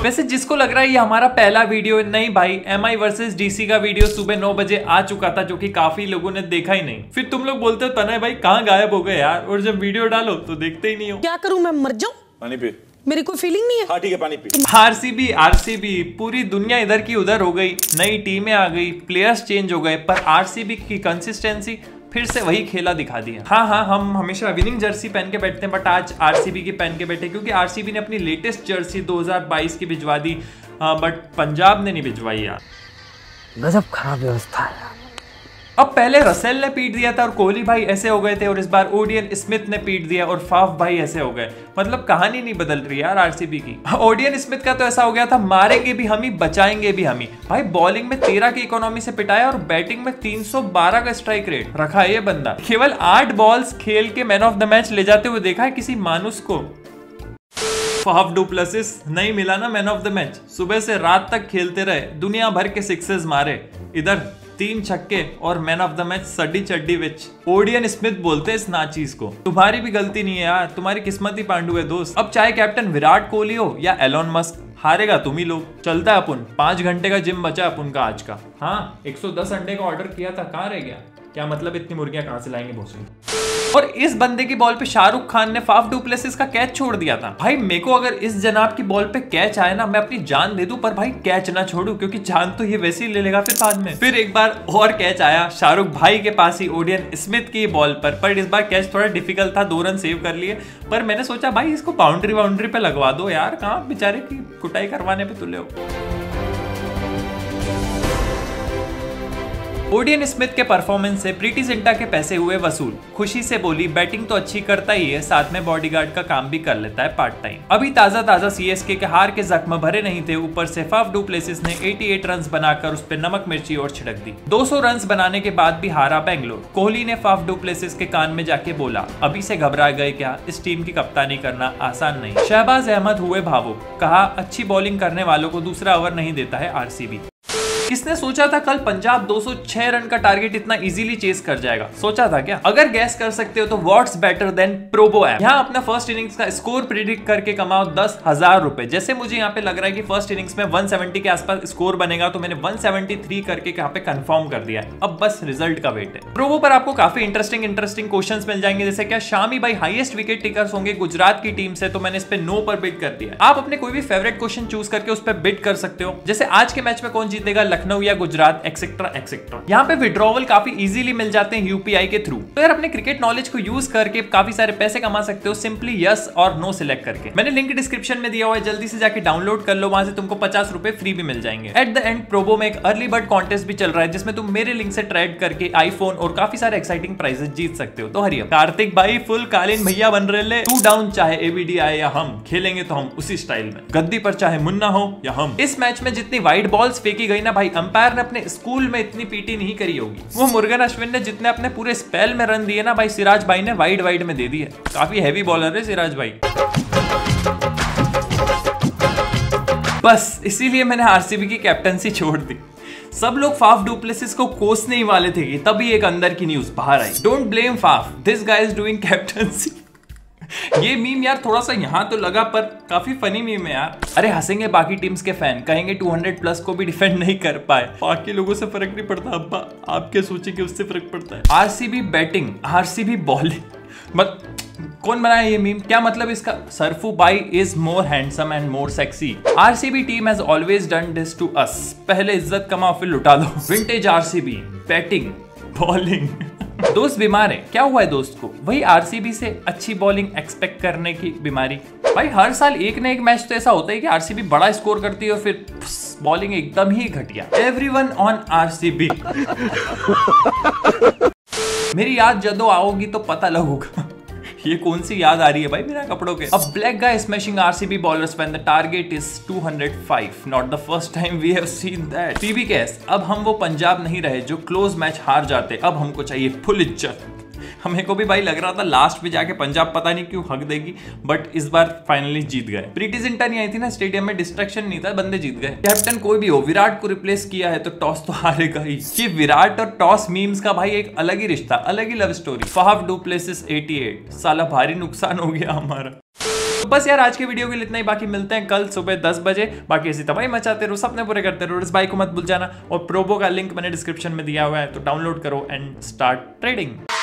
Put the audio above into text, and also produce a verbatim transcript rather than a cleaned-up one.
वैसे जिसको लग रहा है ये हमारा पहला वीडियो, नहीं भाई, एम आई वर्सेस डीसी का वीडियो सुबह नौ बजे आ चुका था, जो कि काफी लोगों ने देखा ही नहीं। फिर तुम लोग बोलते हो तनय भाई कहाँ गायब हो गए यार, और जब वीडियो डालो तो देखते ही नहीं हो। क्या करूं मैं, मर जाऊं? पानी पी। मेरी कोई फीलिंग नहीं है। हाँ ठीक है, पानी पी। आरसीबी आरसीबी पूरी दुनिया इधर की उधर हो गई, नई टीमें आ गई, प्लेयर्स चेंज हो गए, पर आरसीबी की कंसिस्टेंसी फिर से वही खेला दिखा दिया। हाँ हाँ, हम हमेशा विनिंग जर्सी पहन के बैठते हैं, बट आज आरसीबी की पहन के बैठे, क्योंकि आरसीबी ने अपनी लेटेस्ट जर्सी दो हज़ार बाईस की भिजवा दी, बट पंजाब ने नहीं भिजवाई यार। गजब खराब व्यवस्था है। अब पहले रसेल ने पीट दिया था और कोहली भाई ऐसे हो गए थे, और इस बार ओडियन स्मिथ ने पीट दिया और फाफ भाई ऐसे हो गए। मतलब कहानी नहीं बदल रही यार आरसीबी की। ओडियन स्मिथ का तो ऐसा हो गया था, मारेंगे भी हम ही, बचाएंगे भी हम ही। भाई बॉलिंग में तेरह की इकोनॉमी से पिटाया और बैटिंग में तीन सौ बारह का स्ट्राइक रेट रखा है ये बंदा। केवल आठ बॉल्स खेल के मैन ऑफ द मैच ले जाते हुए देखा है किसी मानुस को। फाफ डू प्लसिस नहीं मिला ना मैन ऑफ द मैच, सुबह से रात तक खेलते रहे, दुनिया भर के सिक्सेस मारे, इधर तीन छक्के और मैन ऑफ द मैच सड्डी चड्डी विच। ओडियन स्मिथ बोलते हैं इस नाचीज को। तुम्हारी भी गलती नहीं है यार, तुम्हारी किस्मत ही पांडु है दोस्त। अब चाहे कैप्टन विराट कोहली हो या एलोन मस्क, हारेगा तुम ही लोग। चलता है अपन, पांच घंटे का जिम बचा अपन का आज का। हाँ, एक सौ दस अंडे का ऑर्डर किया था, कहाँ रह गया? क्या मतलब इतनी मुर्गियां कहां से लाएंगे भोसड़ी? और इस बंदे की बॉल पे शाहरुख खान ने फाफ डू प्लेसिस का कैच छोड़ दिया था। भाई मेरे को अगर इस जनाब की बॉल पे कैच आए ना, मैं अपनी जान दे दूं, पर भाई कैच ना छोड़ू, क्योंकि जान तो ये वैसे ही ले लेगा फिर बाद में। फिर एक बार और कैच आया शाहरुख भाई के पास ही, ओडियन स्मिथ की बॉल पर, पर इस बार कैच थोड़ा डिफिकल्ट था, दो रन सेव कर लिए। पर मैंने सोचा भाई इसको बाउंड्री बाउंड्री पे लगवा दो यार, कहाँ बेचारे की कुटाई करवाने पे तुले हो। ओडियन स्मिथ के परफॉर्मेंस से प्रीति जिंटा के पैसे हुए वसूल। खुशी से बोली बैटिंग तो अच्छी करता ही है, साथ में बॉडीगार्ड का काम भी कर लेता है पार्ट टाइम। अभी ताजा ताजा सीएसके के हार के जख्म भरे नहीं थे, ऊपर से फाफ डू प्लेसिस ने अठासी रन्स बनाकर उस पर नमक मिर्ची और छिड़क दी। दो सौ रन्स बनाने के बाद भी हारा बेंगलोर। कोहली ने फाफ डू प्लेसिस के कान में जाके बोला, अभी से घबरा गए क्या, इस टीम की कप्तानी करना आसान नहीं। शहबाज अहमद हुए भावुक, कहा अच्छी बॉलिंग करने वालों को दूसरा ओवर नहीं देता है आरसीबी। किसने सोचा था कल पंजाब दो सौ छह रन का टारगेट इतना इजीली चेस कर जाएगा? सोचा था क्या? अगर गैस कर सकते हो तो what's better than Probo app. यहाँ अपना फर्स्ट इनिंग्स का स्कोर प्रिडिक्ट करके कमाओ दस हजार रुपए। जैसे मुझे यहाँ पे लग रहा है कि फर्स्ट इनिंग्स में एक सौ सत्तर के आसपास स्कोर बनेगा, तो मैंने एक सौ तिहत्तर करके यहाँ पे कंफर्म कर दिया है। अब बस रिजल्ट का वेट है। प्रोबो पर आपको काफी इंटरेस्टिंग इंटरेस्टिंग क्वेश्चंस मिल जाएंगे, जैसे क्या शामी भाई हाईएस्ट विकेट टेकर्स होंगे गुजरात की टीम से, तो मैंने इस पे नो पर बिड कर दिया। आप अपने कोई भी फेवरेट क्वेश्चन चूज करके उस पर बिड कर सकते हो, जैसे आज के मैच में कौन जीतेगा, लखनऊ या गुजरात, एक्सेट्रा एक्सेट्रा। यहाँ पे विड्रॉवल काफी इजीली मिल जाते हैं यूपीआई के थ्रू। तो यार अपने क्रिकेट नॉलेज को यूज करके काफी सारे पैसे कमा सकते हो, सिंपली यस और नो सिलेक्ट करके। मैंने लिंक डिस्क्रिप्शन में दिया हुआ है, जल्दी से जाके डाउनलोड कर लो, वहां से तुमको पचास रुपए फ्री भी मिल जाएंगे। एट द एंड प्रोबो में एक अर्ली बर्ड कॉन्टेस्ट भी चल रहा है, जिसमें तुम मेरे लिंक से ट्रेड करके आईफोन और काफी सारे एक्साइटिंग प्राइजेस जीत सकते हो। तो हरिया कार्तिक भाई फुल कालीन भैया बन रहे ले, टू डाउन चाहे एबीडी आए या हम, खेलेंगे तो हम उसी स्टाइल में। गद्दी पर चाहे मुन्ना हो या हम। इस मैच में जितनी वाइड बॉल्स फेंकी गई ना भाई, अंपायर ने अपने स्कूल में इतनी पीटी नहीं करी होगी। वो मुर्गन अश्विन ने जितने अपने पूरे स्पेल में रन दिए ना भाई, सिराज भाई ने वाइड वाइड में दे दिए। काफी हैवी बॉलर है सिराज भाई। बस इसीलिए मैंने आरसीबी की कैप्टनसी छोड़ दी। सब लोग फाफ डू प्लेसिस को कोसने ही वाले थे कि तभी एक अंदर की न्यूज बाहर आई, don't blame Faf, this guy is doing captaincy. ये मीम यार थोड़ा सा यहाँ तो लगा, पर काफी फनी मीम है यार। अरे हंसेंगे बाकी टीम्स के फैन, कहेंगे दो सौ प्लस को भी डिफेंड नहीं कर पाए, बाकी लोगों से फर्क नहीं पड़ता अब्बा, आप क्या सोचे कि उससे फर्क पड़ता है। आरसीबी बैटिंग, आरसीबी बॉलिंग, मत कौन बनाया ये मीम? क्या मतलब इसका? सरफू भाई is more handsome and more sexy. RCB team has always done this to us. पहले इज्जत कमाओ फिर लुटा दो। Vintage RCB, batting, bowling. दोस्त बीमार है, क्या हुआ है दोस्त को? वही आरसीबी से अच्छी बॉलिंग एक्सपेक्ट करने की बीमारी। भाई हर साल एक ना एक मैच तो ऐसा होता है कि आरसीबी बड़ा स्कोर करती है और फिर बॉलिंग एकदम ही घटिया। Everyone on RCB. मेरी याद जदों आओगी तो पता लगेगा ये कौन सी याद आ रही है भाई बिना कपड़ों के। अब black guy smashing RCB bowlers when the target is two hundred five, not the first time we have seen that. PBKS, अब हम वो पंजाब नहीं रहे जो क्लोज मैच हार जाते, अब हमको चाहिए फुल इज्जत। हमें को भी भाई लग रहा था लास्ट में जाके पंजाब पता नहीं क्यों हक देगी, बट इस बार फाइनली जीत गए। प्रीति जिंटा नहीं आई थी ना स्टेडियम में, डिस्ट्रैक्शन नहीं था, बंदे जीत गए। कैप्टन कोई भी हो, विराट को रिप्लेस किया है तो टॉस तो हारेगा ही। ये विराट और टॉस मीम्स का भाई एक अलग ही रिश्ता, अलग ही love story. Faf du Plessis अठासी, साला भारी नुकसान हो गया हमारा। बस यार आज के वीडियो के लिए इतना ही, बाकी मिलते हैं कल सुबह दस बजे। बाकी ऐसी तबाही मचाते रहो, सपने पूरे करते रहो, इस बाइक को मत भूल जाना। और प्रोबो का लिंक मैंने डिस्क्रिप्शन में दिया हुआ है, तो डाउनलोड करो एंड स्टार्ट ट्रेडिंग।